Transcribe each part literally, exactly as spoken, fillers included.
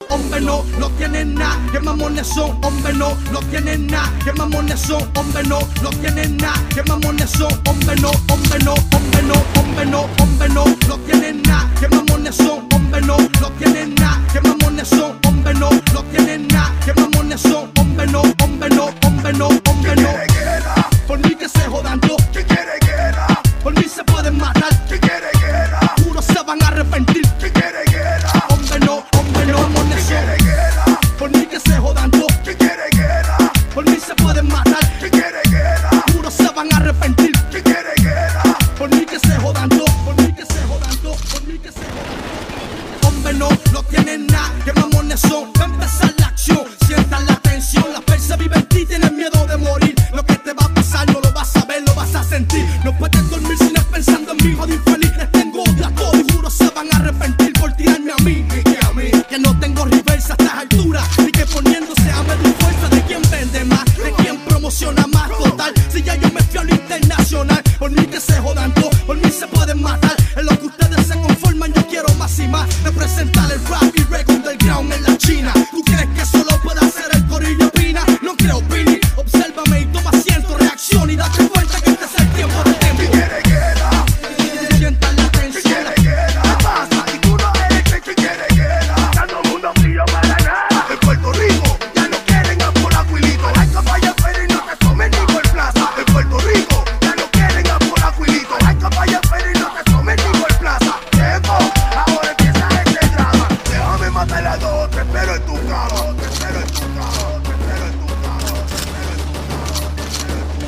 hombre no, no tienen nada, que mamones son, hombre no, no tienen nada, que mamones son, hombre no, no tienen nada, que mamones son, hombre no, hombre no, hombre no, hombre no, hombre no, no tienen nada, que mamones son, hombre no, no tienen nada, que mamones son, hombre no, no tienen nada, que mamones son, hombre no, hombre no, hombre no, hombre no. Por mí que se jodan todos, ¿Quién quiere guerra? por mí se pueden matar, ¿Quién quiere guerra? puros se van a arrepentir. ¿Quién quiere guerra? Hombre no, hombre no, mamones ¿Quién son, quiere guerra? por mí que se jodan todos, ¿Quién quiere guerra? por mí se pueden matar, ¿Quién quiere guerra? puros se van a arrepentir. ¿Quién quiere guerra? Por mí que se jodan todos, por mí que se jodan todos, por mí que se jodan todos. Hombre no, no tienen nada, que mamones son. Va a empezar la acción, sientan la tensión. Las persas viven en ti, tienen miedo de morir. Lo que te va a pasar no lo vas a ver, lo vas a sentir. No puedes dormir sin estar pensando en mi hijo de infeliz. Les tengo odio a todos y juro se van a arrepentir por tirarme a mí. Y que a mí, que no tengo reversa a estas alturas. Ni que poniéndose a medir fuerza de quién vende más, de quién promociona más. Total, si ya yo me fui a lo internacional. Por mí que se jodan todos, por mí se pueden matar. En lo que ustedes se conforman yo quiero más y más. Representar el rap y reggae underground en la China. ¿Tú crees que solo puede hacer el corillo Pina? No creo, Pini. Obsérvame y toma asiento, reacción y date cuenta que este es el tiempo de tiempo. ¿Quién quiere guerra? Sientan la ¿Quién tensión. quiere guerra? ¿Qué pasa? Y tú no eres que ¿quién quiere guerra? Ya todo el mundo frío para nada. En Puerto Rico ya no quieren a por Aguilito. Hay caballo pero y no te tomen ni por plaza. En Puerto Rico ya no quieren a por Aguilito. Hay caballo pero y no te tomen ni por plaza. Tiempo, ahora empieza este drama. Déjame matar a dos, te espero en tu cama. Te espero en tu cama, te espero en tu cama, te espero en tu cama, te espero en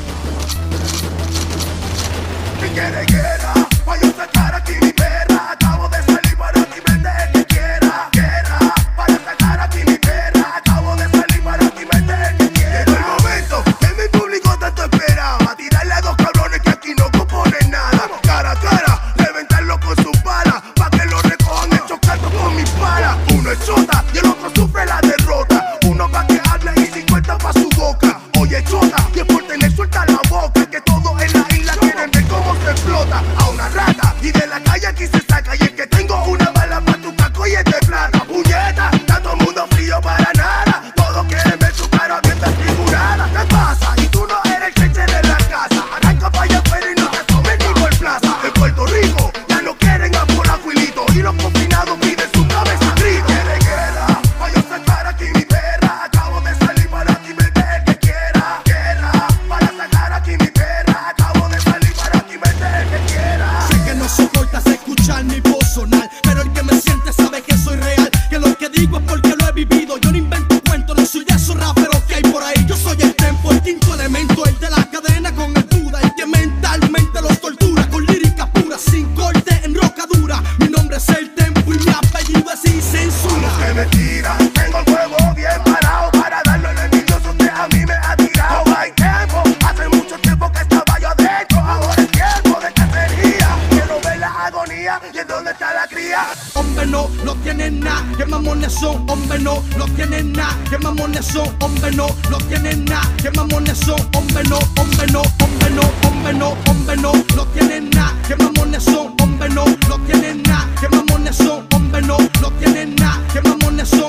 tu cama. ¿Quién quiere guerra? Pa' yo sacar aquí mi perra. Acabo de salir para ti, vende el que quiera. Guerra, para sacar aquí mi perra. Acabo de salir para ti, vende el que quiera. Llegó el momento que mi público tanto esperaba. Tirarle a dos cabrones que aquí no componen nada. Cara a cara, reventarlo con sus balas. Pa' que lo recojan el chocando con mis balas. Uno es chota y el otro sufre la derrota. Uno pa' que hable y cincuenta pa' su boca. Oye chota, y es por tener suelta la boca. Que todos en la isla quieren ver cómo se explota a una rata. Y de la calle aquí se saca. Y es que tengo una bala pa' tu caco y es de plata. Puñeta, está todo el mundo frío para nada. Todos quieren ver tu cara bien desfigurada. ¿Qué pasa? Y tú no eres el cheche de la casa. Arranca pa' allá afuera y no te tomes ni por plaza. En Puerto Rico ya no quieren a por Aguilito. Y los confinados piden su cabeza grito. ¿Quiere guerra? Pa' yo sacar aquí mi perra. Acabo de salir para ti, vete el que quiera. Guerra, para sacar aquí mi perra. Acabo de salir para ti, vete el que quiera. Sé que no soportas escuchar mi voz sonar, pero el que me siente sabe que soy real. Que lo que digo es porque lo he vivido. Yo no invento cuentos, no soy de esos raperos que hay por ahí. Yo soy el tempo, el quinto elemento, el de la cadena con el Buda, el que mentalmente los tortura con líricas puras, sin corte en roca dura. Mi nombre es el tempo y mi apellido es sin censura. Que me tiran, tengo el huevo bien parado para darle al envidioso que a mí me ha tirado. No hay tiempo, hace mucho tiempo que estaba yo adentro. Ahora es tiempo de cacería. Quiero ver la agonía y en dónde está la cría. Hombre no, no tienen nada, que mamones son. Hombre no, no tienen nada, que mamones son. Hombre no, no tienen nada, que mamones son. Hombre no, hombre no, hombre no, hombre no, hombre no, no tienen nada, que mamones son. Hombre no, no tienen nada, que mamones son. Hombre no, no tienen nada, que mamones son.